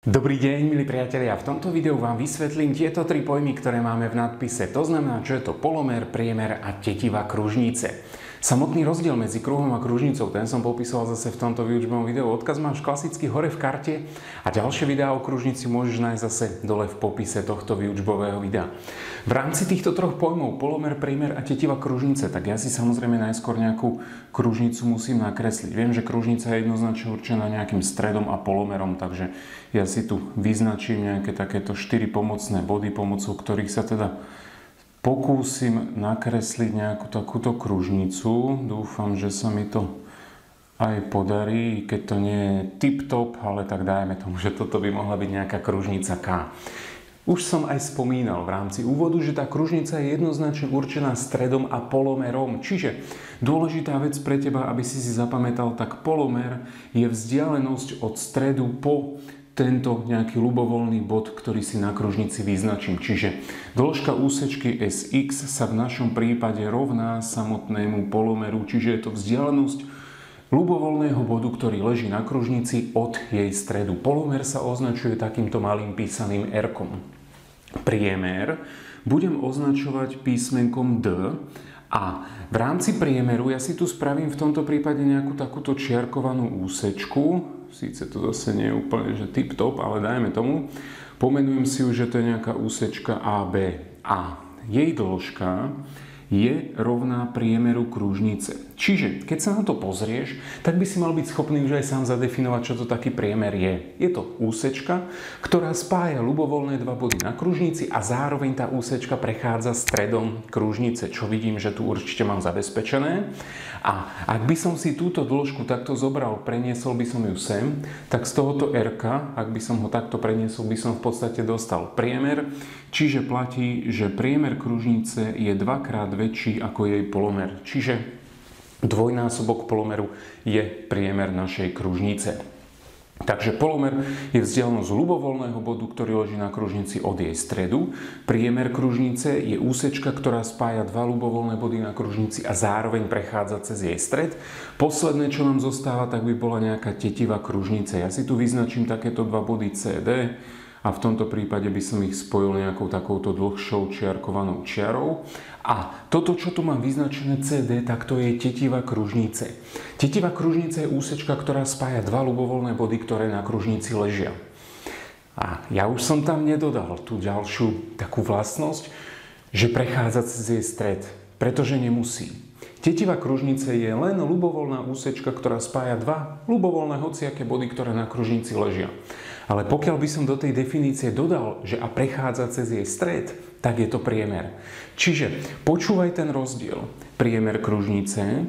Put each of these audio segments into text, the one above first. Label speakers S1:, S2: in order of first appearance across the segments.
S1: Dobrý deň, milí priatelia. V tomto videu vám vysvetlím tieto tri pojmy, ktoré máme v nadpise. To znamená, čo je to polomer, priemer a tetiva kružnice. Samotný rozdiel medzi kruhom a kružnicou, ten som popísal zase v tomto výučbovom videu. Odkaz máš klasicky hore v karte a ďalšie videá o kružnici môžeš nájsť zase dole v popise tohto výučbového videa. V rámci týchto troch pojmov polomer, priemer a tetiva kružnice, tak ja si samozrejme najskôr nejakú kružnicu musím nakresliť. Viem, že kružnica je jednoznačne určená nejakým stredom a polomerom, takže ja si tu vyznačím nejaké takéto 4 pomocné body, pomocou ktorých sa teda pokúsim nakresliť nejakú takúto kružnicu. Dúfam, že sa mi to aj podarí, keď to nie je tip-top, ale tak dajme tomu, že toto by mohla byť nejaká kružnica K. Už som aj spomínal v rámci úvodu, že tá kružnica je jednoznačne určená stredom a polomerom. Čiže dôležitá vec pre teba, aby si zapamätal, tak polomer je vzdialenosť od stredu po tento nejaký ľubovoľný bod, ktorý si na kružnici vyznačím. Čiže dĺžka úsečky SX sa v našom prípade rovná samotnému polomeru, čiže je to vzdialenosť ľubovoľného bodu, ktorý leží na kružnici od jej stredu. Polomer sa označuje takýmto malým písaným R-kom. Priemer budem označovať písmenkom D a v rámci priemeru ja si tu spravím v tomto prípade nejakú takúto čiarkovanú úsečku. Síce to zase nie je úplne že tip-top, ale dajme tomu. Pomenujem si ju, že to je nejaká úsečka AB. A jej dĺžka je rovná priemeru kružnice. Čiže, keď sa na to pozrieš, tak by si mal byť schopný už aj sám zadefinovať, čo to taký priemer je. Je to úsečka, ktorá spája ľubovoľné dva body na kružnici a zároveň tá úsečka prechádza stredom kružnice, čo vidím, že tu určite mám zabezpečené. A ak by som si túto dĺžku takto zobral, preniesol by som ju sem, tak z tohoto R-ka, ak by som ho takto preniesol, by som v podstate dostal priemer. Čiže platí, že priemer kružnice je dvakrát väčší ako jej polomer. Čiže dvojnásobok polomeru je priemer našej kružnice. Takže polomer je vzdialenosť ľubovoľného bodu, ktorý leží na kružnici od jej stredu. Priemer kružnice je úsečka, ktorá spája dva ľubovoľné body na kružnici a zároveň prechádza cez jej stred. Posledné, čo nám zostáva, tak by bola nejaká tetiva kružnice. Ja si tu vyznačím takéto dva body CD a v tomto prípade by som ich spojil nejakou takouto dlhšou čiarkovanou čiarou. A toto, čo tu mám vyznačené CD, tak to je tetiva kružnice. Tetiva kružnice je úsečka, ktorá spája dva ľubovoľné body, ktoré na kružnici ležia. A ja už som tam nedodal tú ďalšiu takú vlastnosť, že prechádza cez jej stred, pretože nemusí. Tetiva kružnice je len ľubovoľná úsečka, ktorá spája dva ľubovoľné hociaké body, ktoré na kružnici ležia. Ale pokiaľ by som do tej definície dodal, že a prechádza cez jej stred, tak je to priemer. Čiže počúvaj ten rozdiel. Priemer kružnice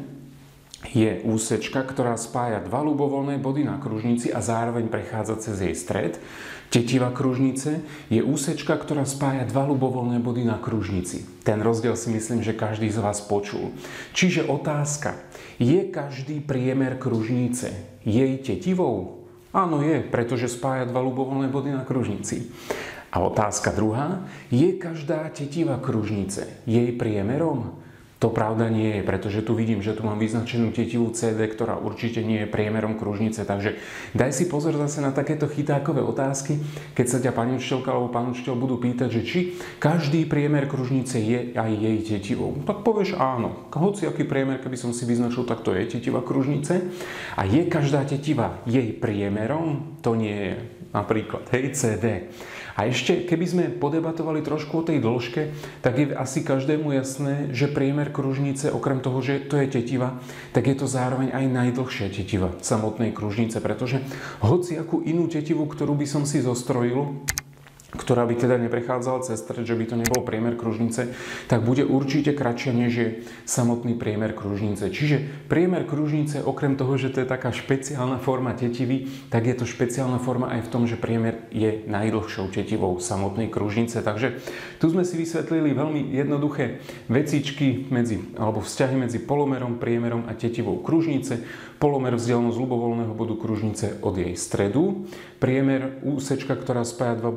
S1: je úsečka, ktorá spája dva ľubovoľné body na kružnici a zároveň prechádza cez jej stred. Tetiva kružnice je úsečka, ktorá spája dva ľubovoľné body na kružnici. Ten rozdiel si myslím, že každý z vás počul. Čiže otázka, je každý priemer kružnice jej tetivou? Áno, je, pretože spája dva ľubovoľné body na kružnici. A otázka druhá, je každá tetiva kružnice jej priemerom? To pravda nie je, pretože tu vidím, že tu mám vyznačenú tetivu CD, ktorá určite nie je priemerom kružnice. Takže daj si pozor zase na takéto chytákové otázky, keď sa ťa pani učiteľka alebo pán učiteľ budú pýtať, že či každý priemer kružnice je aj jej tetivou. Tak povieš áno. Hociaký priemer, keby som si vyznačil, tak to je tetiva kružnice. A je každá tetiva jej priemerom? To nie je. Napríklad, hej, CD. A ešte, keby sme podebatovali trošku o tej dĺžke, tak je asi každému jasné, že priemer kružnice, okrem toho, že to je tetiva, tak je to zároveň aj najdlhšia tetiva samotnej kružnice, pretože hociakú inú tetivu, ktorú by som si zostrojil, ktorá by teda neprechádzala cez stred, že by to nebol priemer kružnice, tak bude určite kratšia, než je samotný priemer kružnice. Čiže priemer kružnice, okrem toho, že to je taká špeciálna forma tetivy, tak je to špeciálna forma aj v tom, že priemer je najdlhšou tetivou samotnej kružnice. Takže tu sme si vysvetlili veľmi jednoduché vecičky alebo vzťahy medzi polomerom, priemerom a tetivou kružnice. Polomer vzdialenosť ľubovoľného bodu kružnice od jej stredu. Priemer úsečka, ktorá spája dva body na kružnici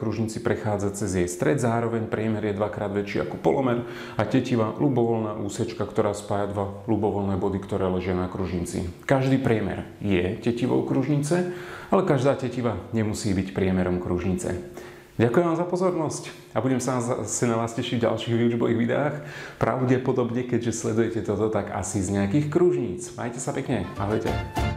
S1: kružnici prechádza cez jej stred, zároveň priemer je dvakrát väčší ako polomer a tetiva ľubovoľná úsečka, ktorá spája dva ľubovoľné body, ktoré ležia na kružnici. Každý priemer je tetivou kružnice, ale každá tetiva nemusí byť priemerom kružnice. Ďakujem vám za pozornosť a budem sa na vás tešiť v ďalších výučbových videách. Pravdepodobne, keďže sledujete toto, tak asi z nejakých kružníc. Majte sa pekne. Ahojte.